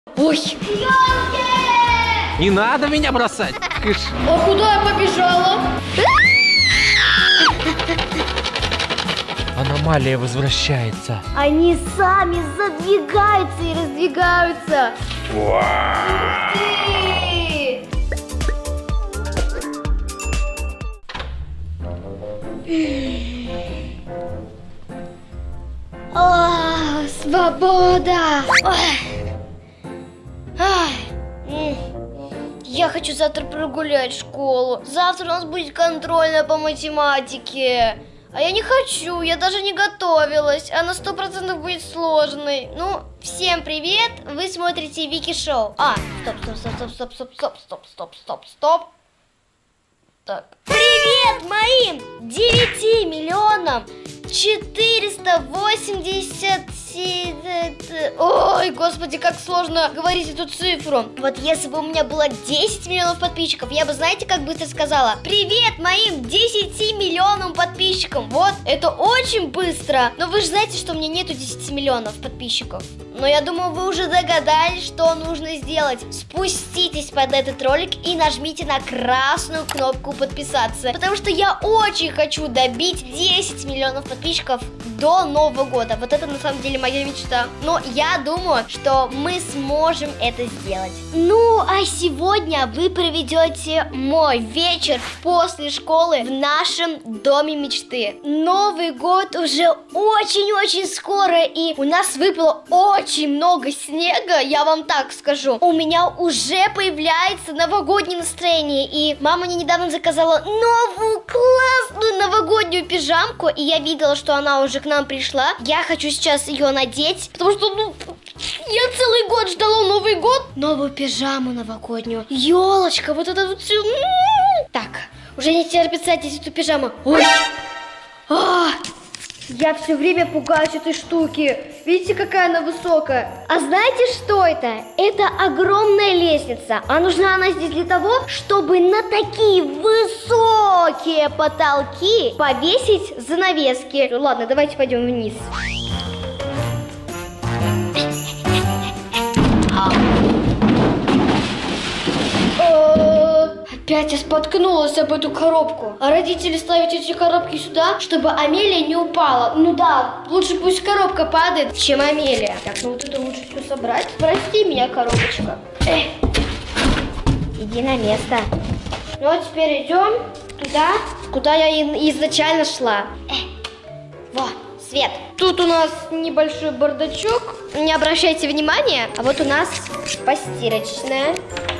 Ой! Не надо меня бросать! А куда я побежала? Аномалия возвращается. Они сами задвигаются и раздвигаются. О, свобода! Я хочу завтра прогулять школу. Завтра у нас будет контрольная по математике. А я не хочу, я даже не готовилась. Она 100% будет сложной. Ну, всем привет! Вы смотрите Вики Шоу. Стоп. Так. Привет моим 9 миллионам 487... Ой, господи, как сложно говорить эту цифру. Вот если бы у меня было 10 миллионов подписчиков, я бы, знаете, как быстро сказала: привет моим 10 миллионам подписчикам. Вот, это очень быстро. Но вы же знаете, что у меня нету 10 миллионов подписчиков. Но я думаю, вы уже догадались, что нужно сделать. Спуститесь под этот ролик и нажмите на красную кнопку подписаться. Потому что я очень хочу добить 10 миллионов подписчиков до Нового года. Вот это на самом деле моя мечта. Но я думаю, что мы сможем это сделать. Ну, а сегодня вы проведете мой вечер после школы в нашем доме мечты. Новый год уже очень-очень скоро, и у нас выпало очень много снега, я вам так скажу. У меня уже появляется новогоднее настроение, и мама мне недавно заказала новую классную новогоднюю пижамку, и я видела, что она уже к нам пришла. Я хочу сейчас ее надеть, потому что, я целый год ждала Новый год. Новую пижаму новогоднюю, елочка, вот это вот все. Так, уже не терпится одеть эту пижаму. Ой! Я все время пугаюсь этой штуки. Видите, какая она высокая? А знаете, что это? Это огромная лестница. А нужна она здесь для того, чтобы на такие высокие потолки повесить занавески. Ну ладно, давайте пойдем вниз. Опять я споткнулась об эту коробку. А родители ставят эти коробки сюда, чтобы Амелия не упала. Ну да, лучше пусть коробка падает, чем Амелия. Так, ну вот это лучше все собрать. Прости меня, коробочка. Иди на место. Ну а теперь идем туда, куда я изначально шла. Во, свет. Тут у нас небольшой бардачок. Не обращайте внимания. А вот у нас постирочная.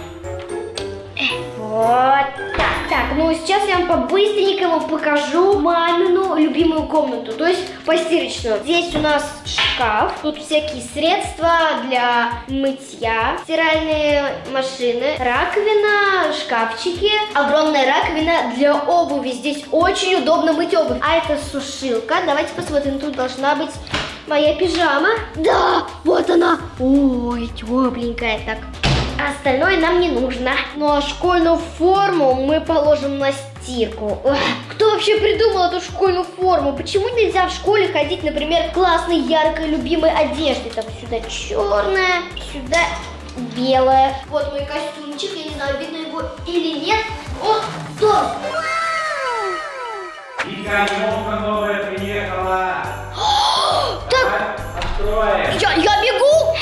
Вот так. Так, ну сейчас я вам по-быстренькому покажу мамину любимую комнату, то есть постирочную. Здесь у нас шкаф, тут всякие средства для мытья, стиральные машины, раковина, шкафчики, огромная раковина для обуви. Здесь очень удобно мыть обувь. А это сушилка. Давайте посмотрим, тут должна быть моя пижама. Да, вот она. Ой, тепленькая так. Остальное нам не нужно. Ну а школьную форму мы положим на стирку. Кто вообще придумал эту школьную форму? Почему нельзя в школе ходить, например, в классной, яркой, любимой одежде? Так, сюда черная, сюда белая. Вот мой костюмчик, я не знаю, видно его или нет. О, стоп! Вика, елка новая приехала. Так, откроем. Я бегу!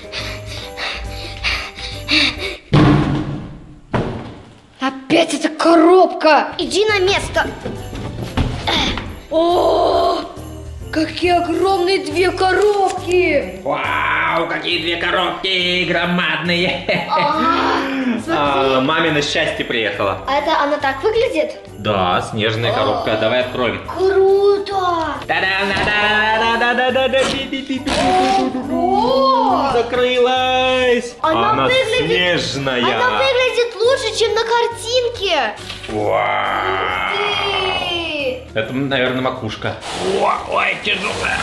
Опять эта коробка! Иди на место! О, какие огромные две коробки! Вау, какие две коробки громадные. Смотри. Мамино счастье приехала. А это она так выглядит? Да, снежная коробка. Давай откроем. Круто! Закрылась! Она выглядит... снежная! Она выглядит лучше, чем на картинке! Вау! Ты! Это, наверное, макушка. Ой, тяжелая!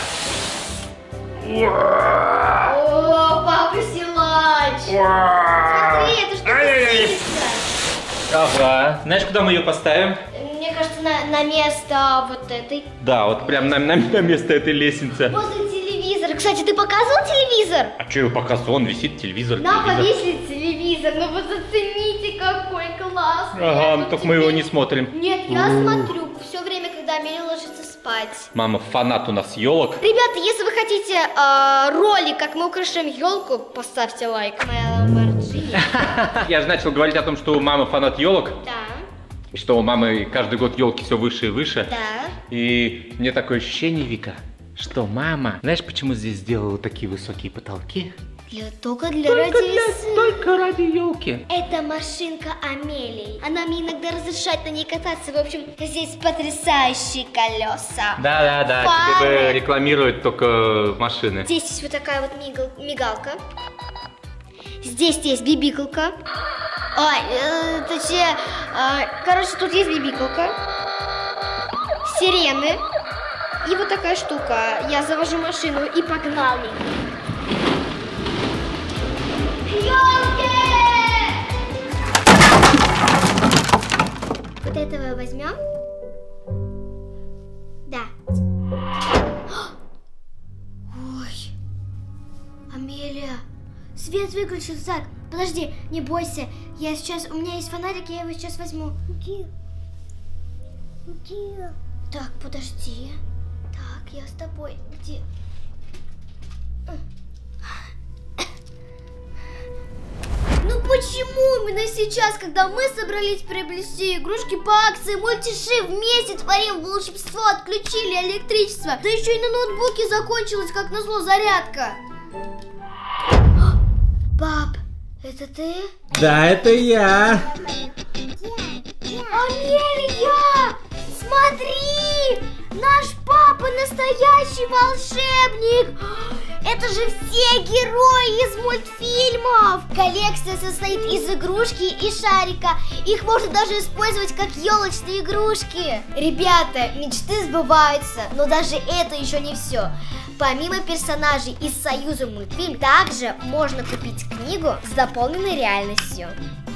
О, папа силач! Смотри, это что-то птица! Ага. Знаешь, куда мы ее поставим? Мне кажется, на место вот этой. Да, вот прям на место этой лестницы. Возле телевизора. телевизор. Кстати, ты показывал телевизор? А что его показывал? Он висит, телевизор. Нам повесили телевизор. Ну вы зацените, какой классный. Ага, ну только мы его не смотрим. Нет, я смотрю все время, когда Амелия ложится спать. Мама фанат у нас елок. Ребята, если вы хотите ролик, как мы украшаем елку, поставьте лайк. Моя Ламборджини. Я же начал говорить о том, что у мамы фанат елок. Да. И что у мамы каждый год елки все выше и выше. Да. И мне такое ощущение, Вика, что мама... Знаешь, почему здесь сделала такие высокие потолки? Только ради елки. Это машинка Амелии. Она мне иногда разрешает на ней кататься. В общем, здесь потрясающие колеса. Да, Фары. тебе рекламируют только машины. Здесь есть вот такая вот мигалка. Здесь есть бибикалка. Точнее, короче, тут есть бибикалка. Сирены. И вот такая штука. Я завожу машину и погнали. Ёлки! Вот этого возьмем. Да. Ой, Амелия, свет выключился. Так, подожди, не бойся. Я сейчас, у меня есть фонарик, я его сейчас возьму. Где? Так, подожди. Так, я с тобой. Где? Ну почему именно сейчас, когда мы собрались приобрести игрушки по акции Мультиши, вместе творим волшебство, отключили электричество, да еще и на ноутбуке закончилась, как назло, зарядка. Пап, это ты? Да, это я. Амелия, смотри, наш папа настоящий волшебник. Это же все герои из мультфильмов! Коллекция состоит из игрушки и шарика. Их можно даже использовать как елочные игрушки. Ребята, мечты сбываются, но даже это еще не все. Помимо персонажей из Союза мультфильм, также можно купить книгу с дополненной реальностью.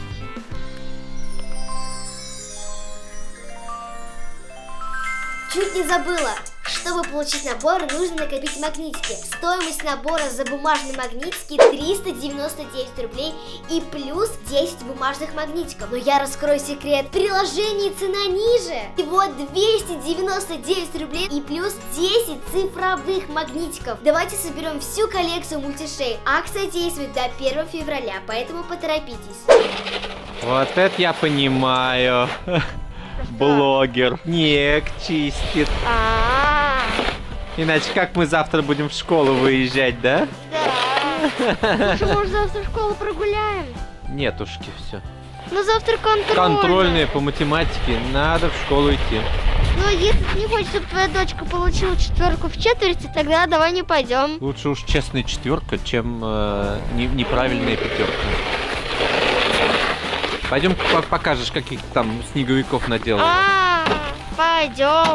Чуть не забыла. Чтобы получить набор, нужно накопить магнитики. Стоимость набора за бумажные магнитики 399 рублей и плюс 10 бумажных магнитиков. Но я раскрою секрет. В приложении цена ниже. Всего 299 рублей и плюс 10 цифровых магнитиков. Давайте соберем всю коллекцию мультишей. Акция действует до 1 февраля, поэтому поторопитесь. Вот это я понимаю. Блогер. Снег чистит. Иначе как мы завтра будем в школу выезжать, да? Да. Лучше, может, завтра в школу прогуляем? Нетушки, все. Ну, завтра контрольные. Контрольные по математике. Надо в школу идти. Ну, если ты не хочешь, чтобы твоя дочка получила 4 в четверти, тогда давай не пойдем. Лучше уж честная 4, чем неправильная 5. Пойдем покажешь, каких там снеговиков наделал. Пойдем.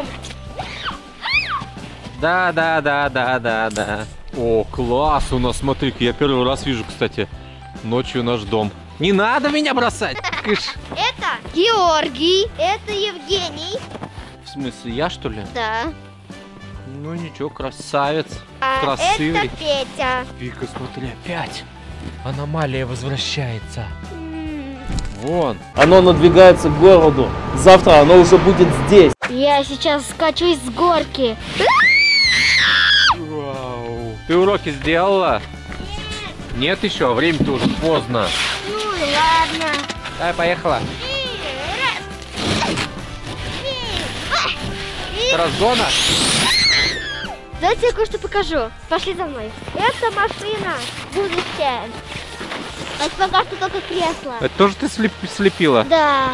Да. О, класс у нас, смотри-ка, я первый раз вижу, кстати, ночью наш дом. Не надо меня бросать! Кыш. Это Георгий, это Евгений. В смысле, я что ли? Да. Ну ничего, красавец, А красивый. это Петя. Вика, смотри, опять. Аномалия возвращается. Вон. Оно надвигается к городу. Завтра оно уже будет здесь. Я сейчас скачусь с горки. Вау. Ты уроки сделала? Нет еще, время-то уже поздно. Ну ладно. Давай, поехала. С разгона? Давайте я кое-что покажу. Пошли за мной. Это машина будущее. А пока что только кресло. Это тоже ты слепила? Да.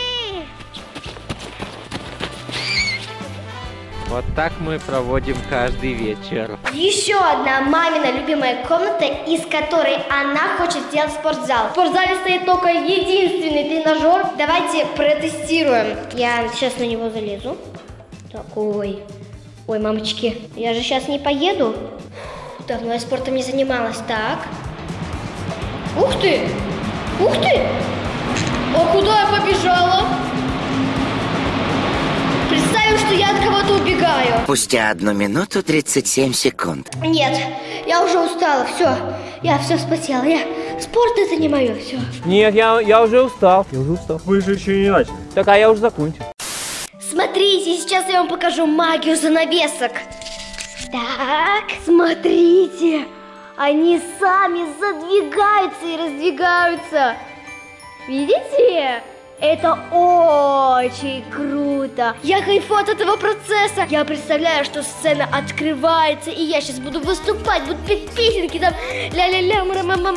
Вот так мы проводим каждый вечер. Еще одна мамина любимая комната, из которой она хочет сделать спортзал. В спортзале стоит только единственный тренажер. Давайте протестируем. Я сейчас на него залезу. Такой. Ой, мамочки, я же сейчас не поеду. Давно я спортом не занималась. Так. Ух ты! Ух ты! А куда я побежала? Представим, что я от кого-то убегаю. снимаю. Спустя 1 минуту 37 секунд. Нет, я уже устала, все. Я все вспотела. Спорт это не мое, все. Нет, я уже устал. Вы же еще не начали. Так, а я уже закончил. Смотрите, сейчас я вам покажу магию занавесок. Так, смотрите. Они сами задвигаются и раздвигаются. Видите? Это очень круто. Я кайфую от этого процесса. Я представляю, что сцена открывается, и я сейчас буду выступать, буду петь песенки там. Ля-ля-ля, мама.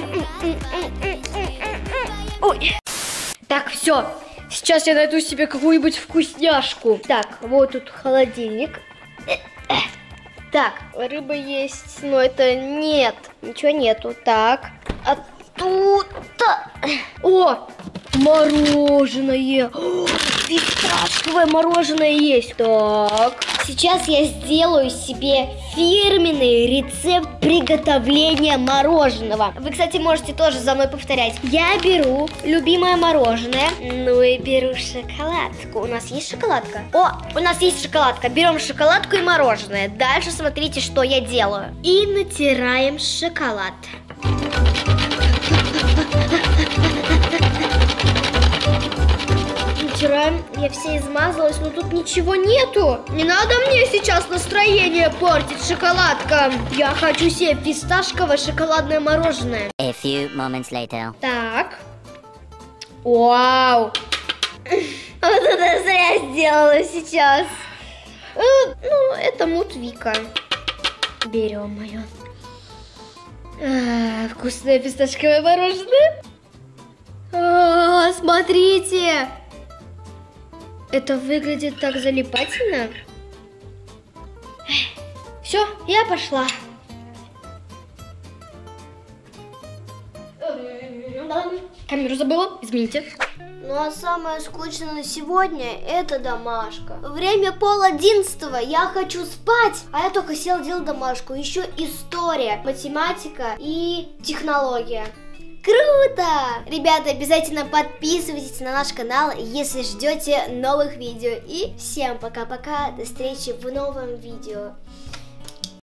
Ой. Так, все. Сейчас я найду себе какую-нибудь вкусняшку. Так, вот тут холодильник. Так, рыба есть, но это нет. Ничего нету. Так, а тут... О, мороженое. Фисташковое мороженое есть. Так, сейчас я сделаю себе фирменный рецепт приготовления мороженого. Вы, кстати, можете тоже за мной повторять. Я беру любимое мороженое, ну и беру шоколадку. У нас есть шоколадка? О, у нас есть шоколадка. Берем шоколадку и мороженое. Дальше смотрите, что я делаю. И натираем шоколад. Натираем. Я вся измазалась, но тут ничего нету. Не надо мне сейчас настроение портить, шоколадка. Я хочу себе фисташковое шоколадное мороженое. A few moments later. Так. Вау. Вот это зря сделала сейчас. Ну, это мут Вика. Берем мое. Вкусное фисташковое мороженое. Смотрите. Это выглядит так залипательно. Все, я пошла. Камеру забыла, извините. Ну а самое скучное на сегодня это домашка. Время 10:30, я хочу спать. А я только села делать домашку. Еще история, математика и технология. Круто! Ребята, обязательно подписывайтесь на наш канал, если ждете новых видео. И всем пока-пока, до встречи в новом видео.